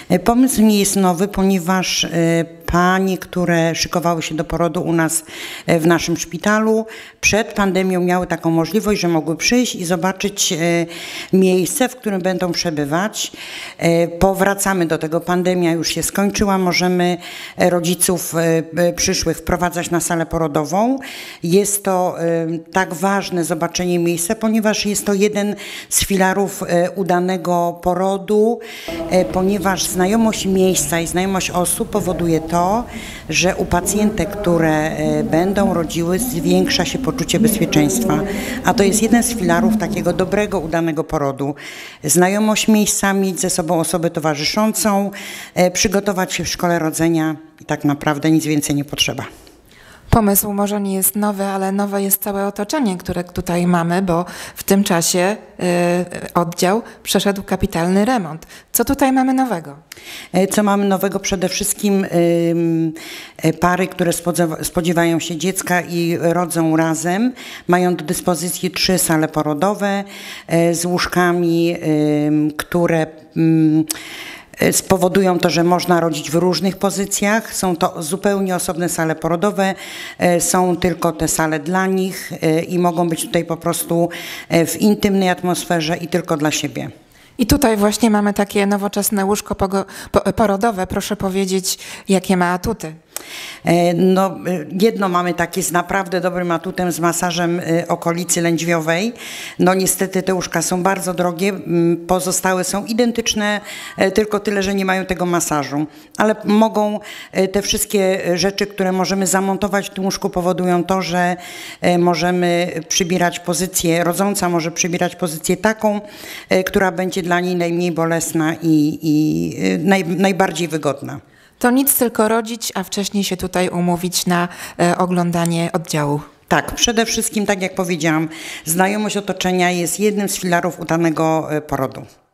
Pomysł nie jest nowy, ponieważ panie, które szykowały się do porodu u nas w naszym szpitalu, przed pandemią miały taką możliwość, że mogły przyjść i zobaczyć miejsce, w którym będą przebywać. Powracamy do tego. Pandemia już się skończyła. Możemy rodziców przyszłych wprowadzać na salę porodową. Jest to tak ważne zobaczenie miejsca, ponieważ jest to jeden z filarów udanego porodu, ponieważ znajomość miejsca i znajomość osób powoduje to, że u pacjentek, które będą rodziły, zwiększa się poczucie bezpieczeństwa. A to jest jeden z filarów takiego dobrego, udanego porodu. Znajomość miejsca, mieć ze sobą osobę towarzyszącą, przygotować się w szkole rodzenia i tak naprawdę nic więcej nie potrzeba. Pomysł może nie jest nowy, ale nowe jest całe otoczenie, które tutaj mamy, bo w tym czasie oddział przeszedł kapitalny remont. Co tutaj mamy nowego? Co mamy nowego? Przede wszystkim pary, które spodziewają się dziecka i rodzą razem, mają do dyspozycji 3 sale porodowe z łóżkami, które spowodują to, że można rodzić w różnych pozycjach. Są to zupełnie osobne sale porodowe, są tylko te sale dla nich i mogą być tutaj po prostu w intymnej atmosferze i tylko dla siebie. I tutaj właśnie mamy takie nowoczesne łóżko porodowe. Proszę powiedzieć, jakie ma atuty? No, jedno mamy takie z naprawdę dobrym atutem, z masażem okolicy lędźwiowej. No niestety te łóżka są bardzo drogie, pozostałe są identyczne, tylko tyle, że nie mają tego masażu. Ale mogą te wszystkie rzeczy, które możemy zamontować w tym łóżku, powodują to, że możemy przybierać pozycję, rodząca może przybierać pozycję taką, która będzie dla niej najmniej bolesna i najbardziej wygodna. To nic, tylko rodzić, a wcześniej się tutaj umówić na oglądanie oddziału. Tak, przede wszystkim, tak jak powiedziałam, znajomość otoczenia jest jednym z filarów udanego porodu.